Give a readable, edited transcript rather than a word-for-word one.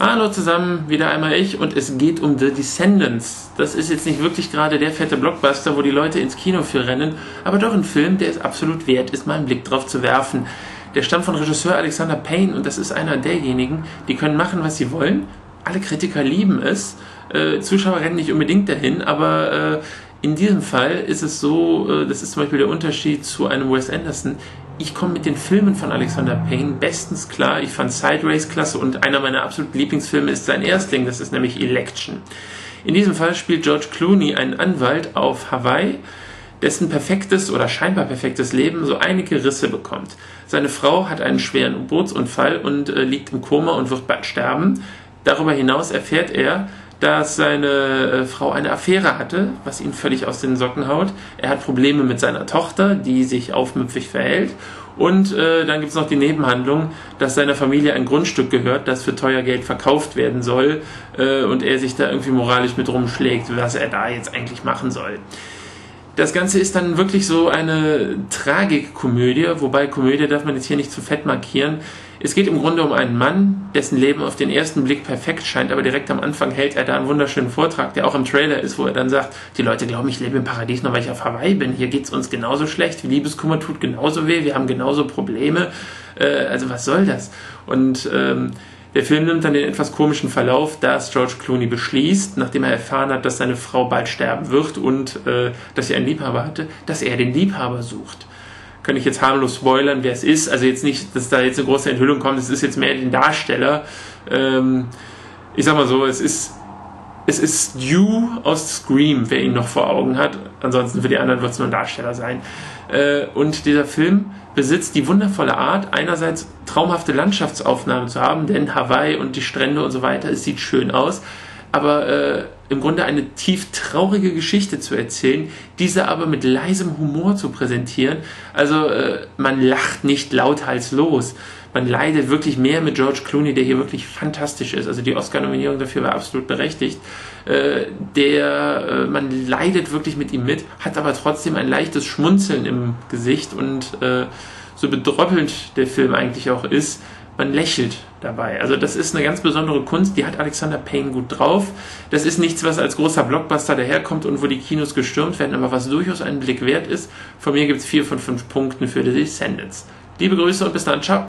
Hallo zusammen, wieder einmal ich und es geht um The Descendants. Das ist jetzt nicht wirklich gerade der fette Blockbuster, wo die Leute ins Kino für rennen, aber doch ein Film, der es absolut wert ist, mal einen Blick drauf zu werfen. Der stammt von Regisseur Alexander Payne und das ist einer derjenigen, die können machen, was sie wollen. Alle Kritiker lieben es, Zuschauer rennen nicht unbedingt dahin, aber in diesem Fall ist es so, das ist zum Beispiel der Unterschied zu einem Wes Anderson. Ich komme mit den Filmen von Alexander Payne bestens klar. Ich fand Sideways klasse und einer meiner absoluten Lieblingsfilme ist sein Erstling, das ist nämlich Election. In diesem Fall spielt George Clooney einen Anwalt auf Hawaii, dessen perfektes oder scheinbar perfektes Leben so einige Risse bekommt. Seine Frau hat einen schweren Bootsunfall und liegt im Koma und wird bald sterben. Darüber hinaus erfährt er, dass seine Frau eine Affäre hatte, was ihn völlig aus den Socken haut. Er hat Probleme mit seiner Tochter, die sich aufmüpfig verhält. Und dann gibt es noch die Nebenhandlung, dass seiner Familie ein Grundstück gehört, das für teuer Geld verkauft werden soll und er sich da irgendwie moralisch mit rumschlägt, was er da jetzt eigentlich machen soll. Das Ganze ist dann wirklich so eine Tragikkomödie, wobei Komödie darf man jetzt hier nicht zu fett markieren. Es geht im Grunde um einen Mann, dessen Leben auf den ersten Blick perfekt scheint, aber direkt am Anfang hält er da einen wunderschönen Vortrag, der auch im Trailer ist, wo er dann sagt, die Leute glauben, ich lebe im Paradies, nur weil ich auf Hawaii bin. Hier geht's uns genauso schlecht, Liebeskummer tut genauso weh, wir haben genauso Probleme. Also was soll das? Und der Film nimmt dann den etwas komischen Verlauf, dass George Clooney beschließt, nachdem er erfahren hat, dass seine Frau bald sterben wird und dass sie einen Liebhaber hatte, dass er den Liebhaber sucht. Kann ich jetzt harmlos spoilern, wer es ist. Also jetzt nicht, dass da jetzt eine große Enthüllung kommt, es ist jetzt mehr den Darsteller. Ich sag mal so, es ist Stu aus Scream, wer ihn noch vor Augen hat. Ansonsten für die anderen wird es nur ein Darsteller sein. Und dieser Film besitzt die wundervolle Art, einerseits traumhafte Landschaftsaufnahmen zu haben, denn Hawaii und die Strände und so weiter, es sieht schön aus, aber im Grunde eine tief traurige Geschichte zu erzählen, diese aber mit leisem Humor zu präsentieren. Also man lacht nicht lauthals los. Man leidet wirklich mehr mit George Clooney, der hier wirklich fantastisch ist. Also die Oscar-Nominierung dafür war absolut berechtigt. Man leidet wirklich mit ihm mit, hat aber trotzdem ein leichtes Schmunzeln im Gesicht und so bedröppelnd der Film eigentlich auch ist, man lächelt dabei. Also das ist eine ganz besondere Kunst, die hat Alexander Payne gut drauf. Das ist nichts, was als großer Blockbuster daherkommt und wo die Kinos gestürmt werden, aber was durchaus einen Blick wert ist. Von mir gibt es 4 von 5 Punkten für The Descendants. Liebe Grüße und bis dann, ciao.